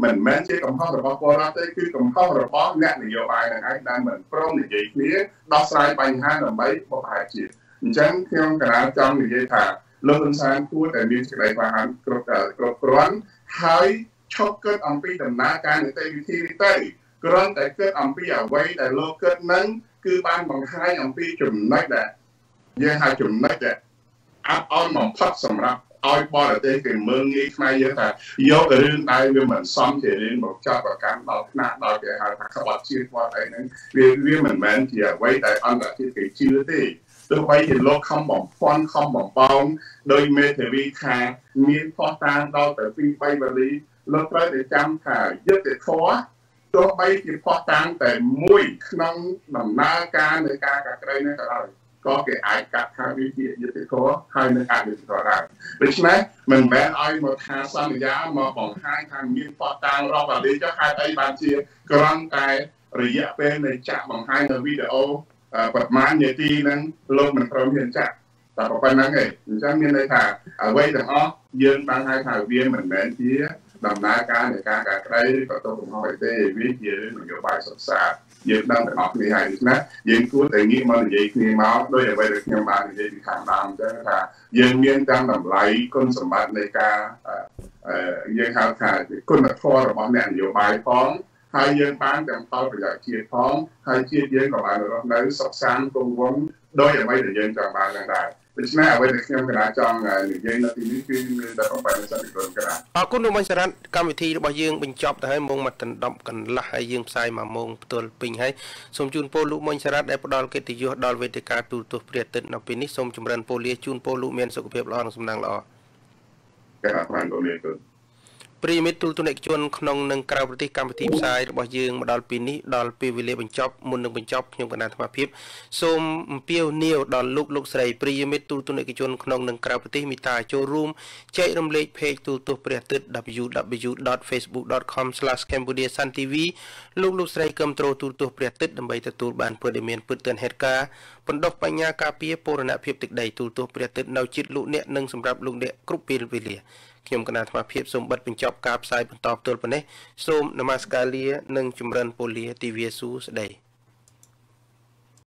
មិនមែនជាកំហុសរបស់ពលរដ្ឋទេគឺកំហុសរបស់អ្នកនយោបាយនឹងឯងដែលមិនព្រមនិយាយគ្នាដោះស្រាយបញ្ហាដើម្បីបបផែជាតិអញ្ចឹងខ្ញុំកណាចង់និយាយថាលោកហ៊ុនសែនគួរតែមានសេចក្តីក្លាហានគ្រប់គ្រាន់ហើយឈប់គិតអំពីដំណើរការនីតិវិធីនេះទៅគ្រាន់តែគិតអំពីអ្វីដែលលោកគិតនឹងគឺបានបង្ហាញអំពីចំណុចដែលយើងហៅចំណុចដែលអាប់អន់បំផុតសម្រាប់ឲ្យបរទេសគេមើលងាយខ្មែរយើងថាយករឿងដែលវាមិនសមជារឿងមកចាប់ប្រកាន់ដល់ថ្នាក់ដល់គេហៅថាក្បត់ជាតិគាត់អីហ្នឹងវាមិនមែនជាអ្វីដែលអន្តរជាតិគេជឿទេទោះបីជាលោកខំបំផន់ខំបំបោងដោយមេធាវីថាមានផុសតាងដល់ទៅ2 3វេលាលោកត្រូវតែចាំថាយុត្តិធម៌ទោះបីជាផុសតាងតែមួយក្នុងដំណើរការនៃការកាត់ក្រីនេះក៏ដោយក៏គេអាចកាត់ថាវាជាយុត្តិធម៌ហើយនឹងអយុត្តិធម៌ដែរដូច្នេះមិនមែនឲ្យមកថាសន្យាមកបង្ហាញថាមានផុសតាងរាប់អានេះចុះហេតុអីបានជាគ្រាន់តែរយៈពេលនៃចាក់បង្ហាញនៅវីដេអូប្រមាណនាទីហ្នឹងលោកមិនព្រមហ៊ានចាក់តែប៉ុណ្្នឹងឯងអញ្ចឹងមានន័យថាអ្វីទាំងអស់យើងបានហៅថាវាមិនមែនជាដំណើរការនៃការកាត់ក្រីឬក៏ទៅកំហុសអីទេវាជានយោបាយសិក្សាយើងដឹងទាំងអស់គ្នាហើយដូច្នេះយើងគួរតែងាកមកនិយាយគ្នាមកដោយអ្វីដែលខ្ញុំបាននិយាយពីខាងដើមអញ្ចឹងថាយើងមានទាំងតម្លៃគុណសម្បត្តិនៃការយើងហៅថាគុណធម៌របស់អ្នកនយោបាយផងហើយយើងបានទាំងផលប្រយោជន៍ជាតិផងហើយជាតិយើងក៏បានរស់នៅសុខសាន្តគង់វង្សដោយអ្វីដែលយើងចង់បានដែរដូច្នេះអ្វីដែលខ្ញុំកណាចង់និយាយនៅទីនេះគឺមានតែប្រព័ន្ធសន្តិភាពកណាអរគុណលោកមិញសារ៉ាត់កម្មវិធីរបស់យើងបញ្ចប់ទៅហើយម៉ោងមកដណ្ដប់កន្លះហើយយើងផ្សាយ1ម៉ោងផ្ទាល់ពេញហើយសូមជូនពរលោកមិញសារ៉ាត់ដែលផ្ដល់កិត្តិយសដល់វេទិកាទូរទស្សន៍ព្រាទិតនៅពេលនេះសូមចម្រើនពរលាជូនពរលោកមានសុខភាពល្អនិងសំណាងល្អកណាបានលោកលាគុណប្រិយមិត្តទូលទស្សនិកជនក្នុងនិងក្រៅប្រទេសកម្មវិធីផ្សាយរបស់យើងមកដល់ពេលនេះដល់ពេលវេលាបញ្ចប់មុននឹងបញ្ចប់ខ្ញុំកណាអាត្មាភាពសូមអំពាវនាវដល់លោកស្រីប្រិយមិត្តទូលទស្សនិកជនក្នុងនិងក្រៅប្រទេសមេត្តាចូលរួមចែករំលែក page ទូរទស្សន៍ព្រះអាទិត្យ www.facebook.com/cambodia.san.tv លោកស្រីគាំទ្រទូរទស្សន៍ព្រះអាទិត្យដើម្បីទទួលបានព័ត៌មានពិតទាន់ហេតុការណ៍បណ្ដុះបញ្ញាការពារពរណភាពទឹកដីទូរទស្សន៍ព្រះអាទិត្យនៅជាតិលោកអ្នកនិងសម្រាប់លោកអ្នកគ្រប់ពេលវេលាខ្ញុំកណាអាត្មាភាពសូមបិទបញ្ចប់ការផ្សាយបន្តផ្ទាល់ប៉ុណ្ណេះសូមនមស្ការលានិងចម្រើនពរលាទិវាសួស្តី